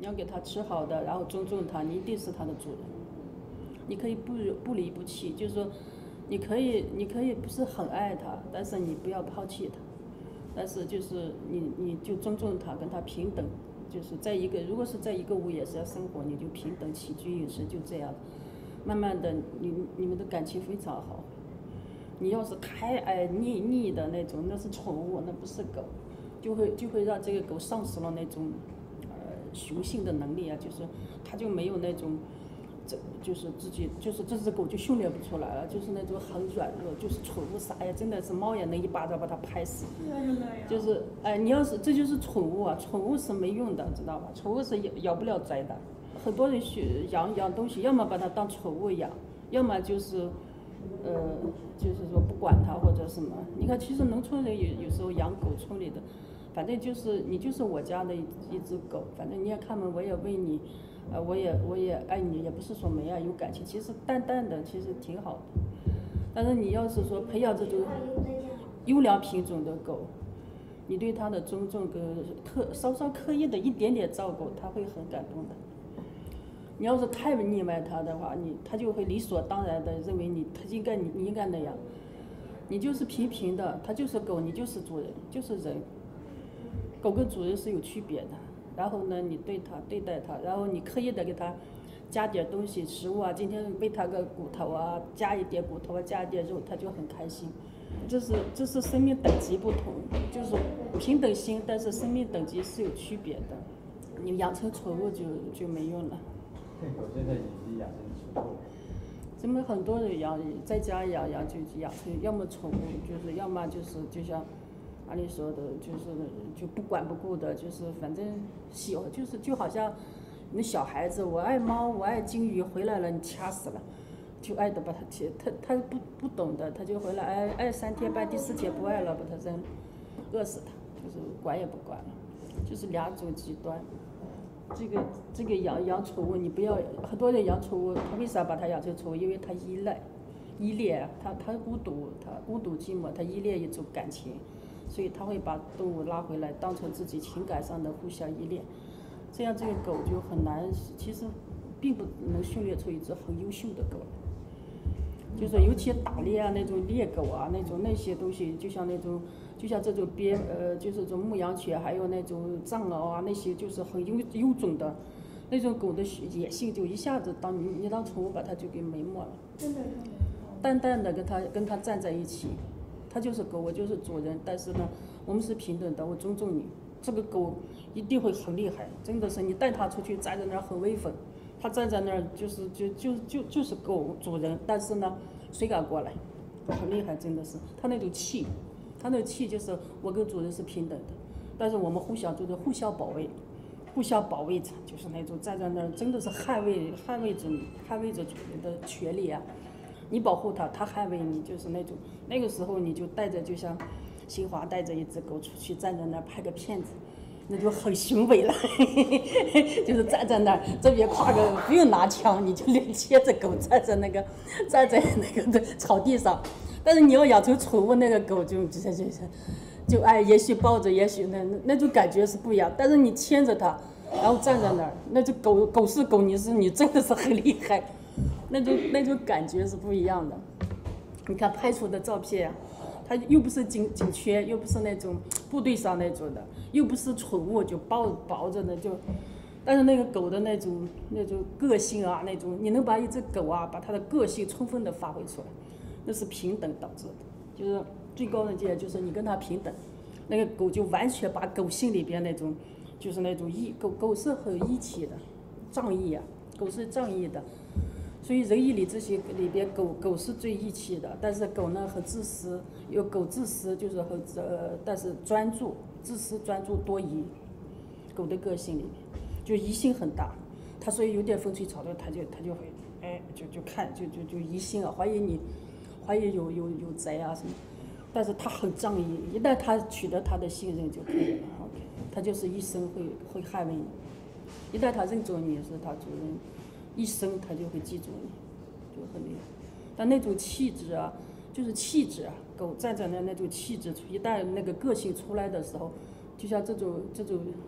你要给它吃好的，然后尊重它，你一定是它的主人。你可以不离不弃，就是说，你可以不是很爱它，但是你不要抛弃它，但是就是你就尊重它，跟它平等，就是如果是在一个屋檐下生活，你就平等起居饮食就这样，慢慢的你们的感情非常好。你要是太爱腻的那种，那是宠物，那不是狗，就会让这个狗丧失了那种雄性的能力啊，就是它就没有那种。就是自己就是这只狗就训练不出来了，就是那种很软弱，就是宠物啥呀，真的是猫也能一巴掌把它拍死。就是你要是这就是宠物啊，宠物是没用的，知道吧？宠物是咬不了灾的。很多人养东西，要么把它当宠物养，要么就是就是说不管它或者什么。你看，其实农村人有时候养狗，村里的，反正就是你就是我家的一只狗，反正你也看嘛，我也喂你。我也爱你，也不是说没爱有感情，其实淡淡的，其实挺好的。但是你要是说培养这种优良品种的狗，你对它的尊重跟稍稍刻意的一点点照顾，它会很感动的。你要是太溺爱它的话，它就会理所当然的认为你应该那样。你就是平平的，它就是狗，你就是主人，就是人。狗跟主人是有区别的。然后呢，你对待它，然后你刻意的给它加点东西食物啊，今天喂它个骨头啊，加一点骨头啊，加一点肉，它就很开心。这是生命等级不同，就是平等心，但是生命等级是有区别的。你养成宠物就没用了。 狗现在已经养成宠物了。 这么很多人在家养就养成，要么宠物，就是要么就是就像。按理说的，就不管不顾的，就是反正喜欢，就好像那小孩子，我爱猫，我爱金鱼，回来了你掐死了，就爱的把它切，他不懂的，他就回来爱3天半，第4天不爱了，把它扔，饿死它，就是管也不管了，就是2种极端。这个养宠物，你不要很多人养宠物，他为啥把它养成宠物？因为他依恋，他孤独寂寞，他依恋一种感情。所以他会把动物拉回来，当成自己情感上的互相依恋，这样这个狗就很难，其实并不能训练出一只很优秀的狗来。就是尤其打猎啊，那种猎狗啊，那些东西，就像这种就是这种牧羊犬，还有那种藏獒啊，那些就是很优种的，那种狗的野性就一下子你当宠物把它就给埋没了。 真的是。 淡淡的跟它站在一起。它就是狗，我就是主人，但是呢，我们是平等的，我尊重你。这个狗一定会很厉害，真的是你带它出去，站在那儿很威风，它站在那儿就是狗主人，但是呢，谁敢过来？很厉害，真的是。它那种气就是我跟主人是平等的，但是我们互相就是互相保卫着，就是那种站在那儿真的是捍卫着主人的权利啊。你保护它，它捍卫你，就是那个时候你就带着，就像新华带着一只狗出去，站在那儿拍个片子，那就很雄伟了。就是站在那儿，这边挎个不用拿枪，你就牵着狗站在那个草地上。但是你要养成宠物，那个狗就也许抱着，也许那种感觉是不一样。但是你牵着它，然后站在那儿，那只狗是狗，你真的是很厉害。那种感觉是不一样的。你看拍出的照片啊，它又不是景区，又不是那种部队上那种的，又不是宠物就抱着的但是那个狗的那种个性啊，你能把一只狗啊，把它的个性充分的发挥出来，那是平等导致的，就是最高的界就是你跟它平等，那个狗就完全把狗性里边就是那种狗是很义气的，仗义啊，狗是仗义的。所以人义里这些里边，狗是最义气的，但是狗呢很自私，有狗自私就是但是专注，自私专注多疑，狗的个性里面就疑心很大，它所以有点风吹草动，它就会就看就疑心啊，怀疑有贼啊什么，但是它很仗义，一旦它取得它的信任就可以了 ，OK， 它就是一生会捍卫你，一旦它认准你是它主人。一生他就会记住你，就很厉害。但那种气质啊，就是气质啊，狗站在那种气质，一旦那个个性出来的时候，就像这种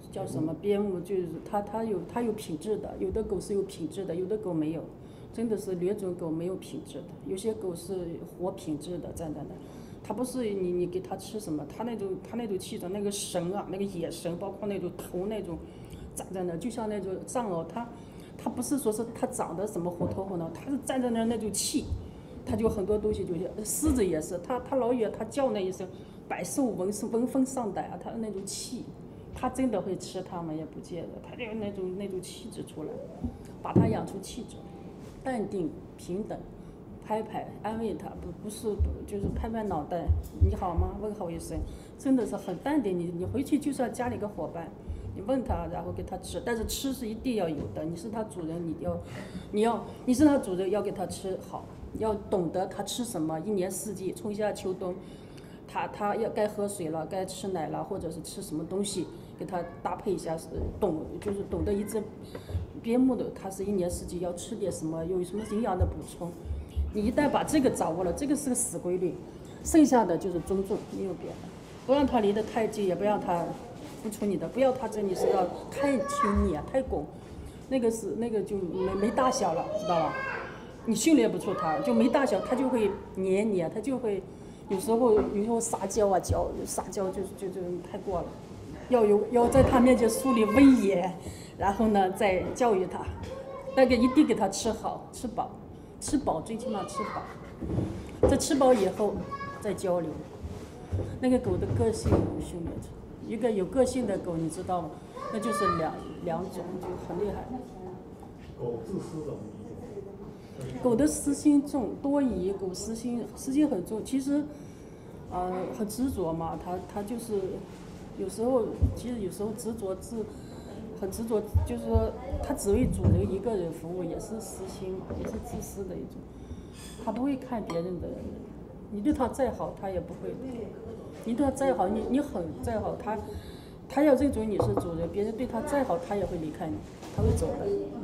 叫什么边牧，就是它有品质的，有的狗是有品质的，有的狗没有，真的是劣种狗没有品质的，有些狗是活品质的站在那，它不是你给它吃什么，它那种气质，那个神啊，那个野神，包括那种头那种站在那，就像那种藏獒，它不是说是它长得什么活脱活呢，它是站在那种气，它就很多东西就是狮子也是，它老远它叫那一声，百兽闻风丧胆啊，它那种气。他真的会吃它们也不见得，他就有那种气质出来，把它养出气质，淡定平等，拍拍安慰它，不是就是拍拍脑袋，你好吗？问候一声，真的是很淡定。你回去就算家里个伙伴，你问他，然后给他吃，但是吃是一定要有的。你是他主人，你是他主人，要给他吃好，要懂得他吃什么，一年四季，春夏秋冬。他要该喝水了，该吃奶了，或者是吃什么东西，给他搭配一下，就是懂得一只边牧的，它是一年四季要吃点什么，有什么营养的补充。你一旦把这个掌握了，这个是个死规律，剩下的就是尊重，没有别的。不让他离得太近，也不让他付出你的，不要他这里是要太亲密啊，太拱，那个就没大小了，知道吧？你训练不出他，就没大小，他就会黏你啊，他就会。有时候撒娇啊，撒娇就太过了，要在他面前树立威严，然后呢再教育他，那个一定给他吃好吃饱最起码吃饱，在吃饱以后再交流。那个狗的个性训练出，一个有个性的狗你知道吗？那就是两种就很厉害。 狗自私怎么理解？ 狗的私心重，多疑，狗私心很重。其实，很执着嘛，它就是有时候很执着，就是说它只为主人一个人服务，也是私心，也是自私的一种。它不会看别人的，你对它再好，它也不会。你对它再好，你狠再好，它要认准你是主人，别人对它再好，它也会离开你，它会走的。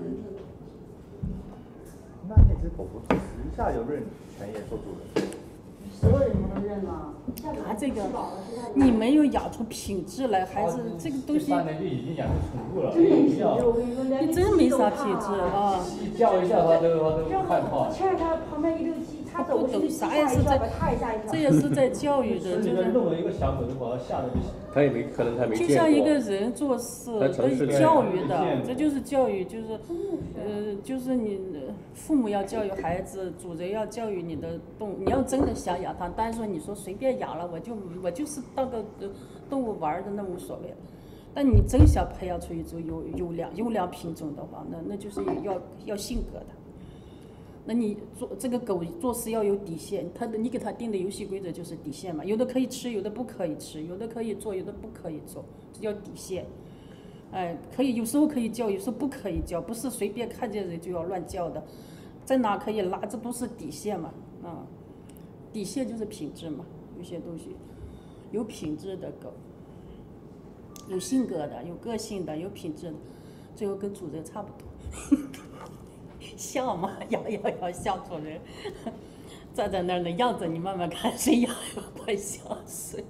那只狗不是一下就认全业做主人？ 所有人都认了。 这个你没有养出品质来，孩子这个东西。 3年就已经养成宠物了， 你真没啥品质啊！ 一叫一下它都害怕。 牵着它旁边一溜鸡，它走过去， 啥也是在，这也是在教育的，就是。 弄了一个小狗就把它吓得不行。 他也没可能他没见过。 就像一个人做事，都教育的，这就是教育，就是你父母要教育孩子，主人要教育你的动物。你要真的想养它，当然说你说随便养了，我就是当个动物玩的，那无所谓。但你真想培养出一种优良品种的话，那就是要性格的。那你这个狗做事要有底线，你给它定的游戏规则就是底线嘛，有的可以吃，有的不可以吃，有的可以做，有的不可以做，这叫底线。哎，可以有时候可以叫，有时候不可以叫，不是随便看见人就要乱叫的，在哪可以拉，这都是底线嘛，啊，底线就是品质嘛，有些东西，有品质的狗，有性格的，有个性的，有品质的，最后跟主人差不多。像嘛，咬像主人，站在那儿的样子，你慢慢看，谁咬也不会像谁。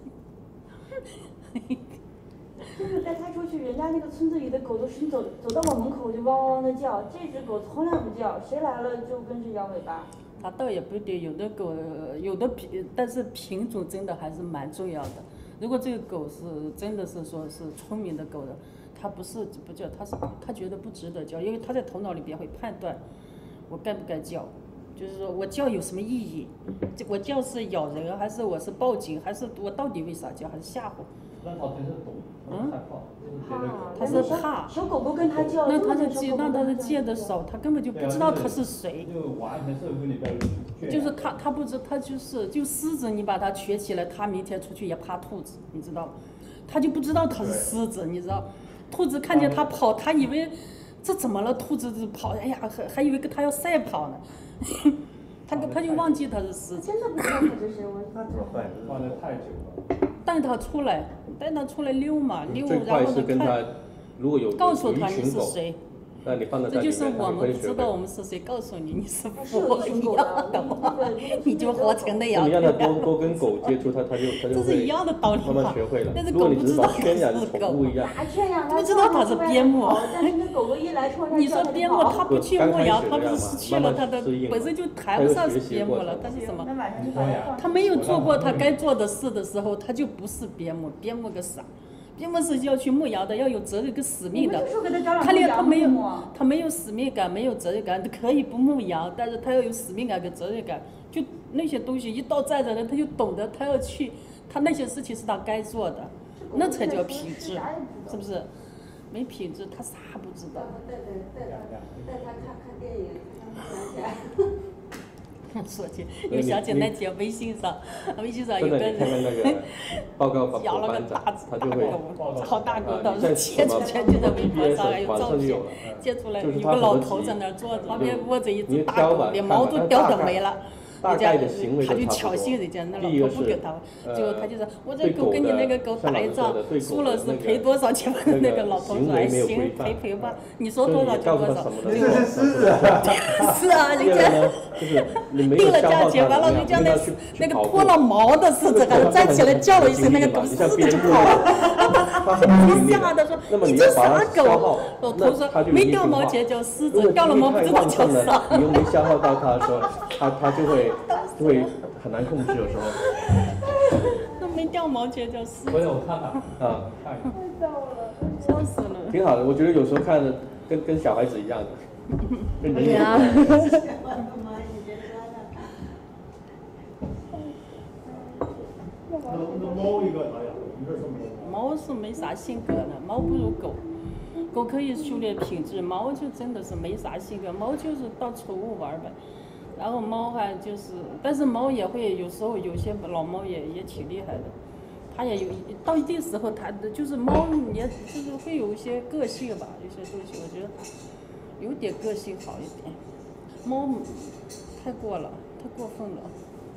就是带它出去，人家那个村子里的狗都是走到我门口就汪汪的叫，这只狗从来不叫，谁来了就跟着摇尾巴。 它倒也不对，有的狗但是品种真的还是蛮重要的。如果这个狗是真的是说是聪明的狗的，它不叫，它觉得不值得叫，因为它在头脑里边会判断我该不该叫，就是说我叫有什么意义，我叫是咬人还是我是报警，还是我到底为啥叫，还是吓唬？ 那它真是懂，害怕， 它是怕。 小狗狗跟它叫， 那它是见的少，它根本就不知道它是谁。 就完全是跟里边。 就是它不知，它就狮子，你把它圈起来，它明天出去也怕兔子，你知道吗？它就不知道它是狮子，你知道？兔子看见它跑，它以为这怎么了？兔子就跑，哎呀，还以为跟它要赛跑呢。他就忘记它是狮子。 真的不知道它是谁， 那怎么办？ 放得太久了。 带它出来溜嘛，溜， 最然后快是跟他，如果有告诉他你群狗， 是谁。 那你放在这就是里面， 我们不知道我们是谁告诉你是不一样的，你就活成那样。 你让它多跟狗接触，它就这是一样的道理慢慢学会了。 但是如果你只是把狗不知道圈养宠它是狗物一样， 不知道它是边牧。 但是那狗狗一来冲上你说边牧，它不去牧羊，它不是失去了它的慢慢适应本身就谈不上是边牧了，它是什么？ 那晚上就把它放他没有做过他该做的事的时候，他就不是边牧，边牧个啥？边牧是要去牧羊的，要有责任跟使命的。他连他没有使命感，没有责任感，可以不牧羊，但是他要有使命感跟责任感。就那些东西一到站着人，他就懂得他要去，他那些事情是他该做的，那才叫品质，是不是？没品质，他啥不知道。 带他看电影，想起来。 说起又想起那天微信上有个人看那个报告养了个大狗，好大狗，当时贴出来就在微博上还有照片，贴出来有个老头在那儿坐着，旁边窝着一只大狗，连毛都掉的没了。人家他就挑衅人家，那老头不给他，结果他就说：“我这狗跟你那个狗打一仗，输了是赔多少钱？”那个老头说：“哎，行，赔吧，你说多少就多少。” 这是狮子。 是啊，人家定了价钱，完了人家那个脱了毛的狮子还站起来叫了一声，那个狗狮子就跑了。一吓得说：“你这啥狗？”老头说：“没掉毛钱叫狮子，掉了毛不知道叫啥。” 你又没消耗到它的时候，它就会很难控制，有时候。 都没掉毛钱叫狮子。 回头我看看啊， 笑死了。 挺好的，我觉得有时候看的跟小孩子一样的，跟人一样。 那猫一个咋样？你这是猫是没啥性格的，猫不如狗。狗可以修炼品质，猫就真的是没啥性格，猫就是当宠物玩呗。然后猫还就是，但是猫也会有时候有些老猫也挺厉害的，它也有到一定时候它的就是猫也就是会有一些个性吧，有些东西我觉得有点个性好一点。猫太过了，太过分了。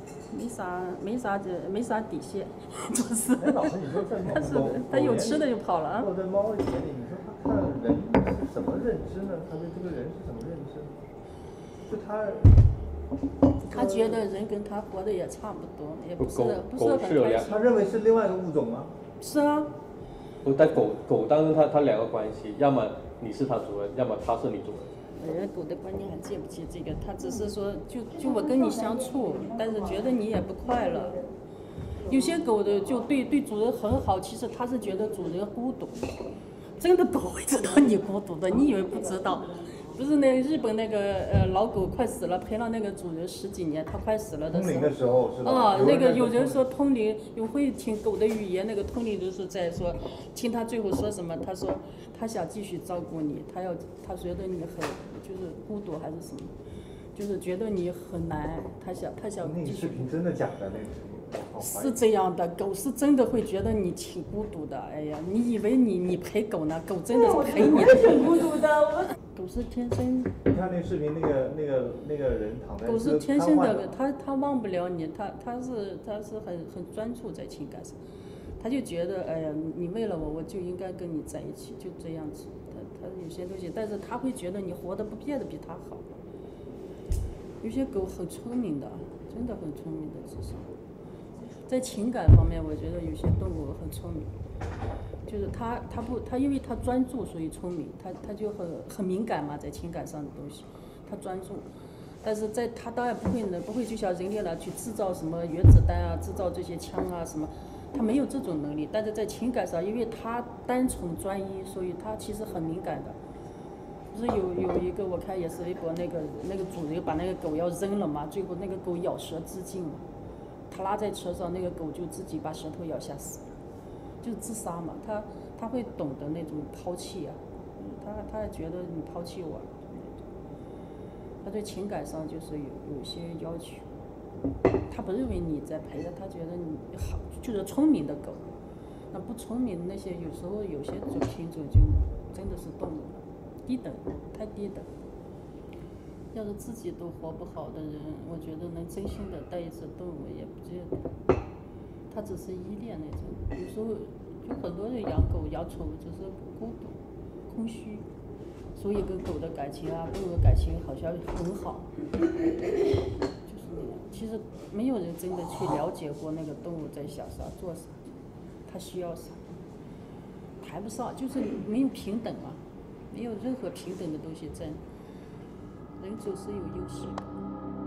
没啥底线，就是。 哎，老师，你说在它有吃的就跑了啊。 或者在猫的眼里，你说它看人是什么认知呢？它对这个人是什么认知？就他觉得人跟他活的也差不多，也不是很开心。 他认为是另外一个物种吗？ 是啊。 在狗当中，它两个关系，要么你是它主人，要么它是你主人。 人家狗的观念还接不接这个？他只是说，就我跟你相处，但是觉得你也不快乐。有些狗的就对主人很好，其实它是觉得主人孤独。真的狗会知道你孤独的，你以为不知道？不是那日本那个老狗快死了，陪了那个主人10几年，它快死了的时候。 通灵的时候是吧？ 啊，那个有人说通灵，有会听狗的语言，那个通灵就是在说，听他最后说什么？他说他想继续照顾你，他觉得你很就是孤独还是什么，就是觉得你很难，他想继续。 那个视频真的假的？那个视频。 是这样的，狗是真的会觉得你挺孤独的。哎呀，你以为你陪狗呢？狗真的是陪你。 我也挺孤独的， 狗是天生。 你看那个视频，那个人躺在。 狗是天生的，他忘不了你，他是很专注在情感上，他就觉得哎呀，你为了我就应该跟你在一起，就这样子。他有些东西，但是他会觉得你活得不变得比他好。有些狗很聪明的，真的很聪明的智商。在情感方面，我觉得有些动物很聪明，就是它因为它专注，所以聪明，它就很敏感嘛，在情感上的东西，它专注，但是它当然不会就像人类了去制造什么原子弹啊，制造这些枪啊什么，它没有这种能力，但是在情感上，因为它单纯专一，所以它其实很敏感的。不是有一个我看也是微博，那个主人把那个狗要扔了嘛，最后那个狗咬舌自尽了。他拉在车上，那个狗就自己把舌头咬下死了，就是自杀嘛。他会懂得那种抛弃啊，他觉得你抛弃我，他对情感上就是有些要求，他不认为你在陪着，他觉得你好，就是聪明的狗。那不聪明的那些，有时候有些品种就真的是动物了，低等，太低等。要是自己都活不好的人，我觉得能真心的带一只动物也不见得，他只是依恋那种。有时候就很多人养狗养宠物只是孤独、空虚， 所以跟狗的感情啊，动物的感情好像很好，就是那样。其实没有人真的去了解过那个动物在想啥、做啥，它需要啥，谈不上，就是没有平等嘛，没有任何平等的东西在，人总是有优势的。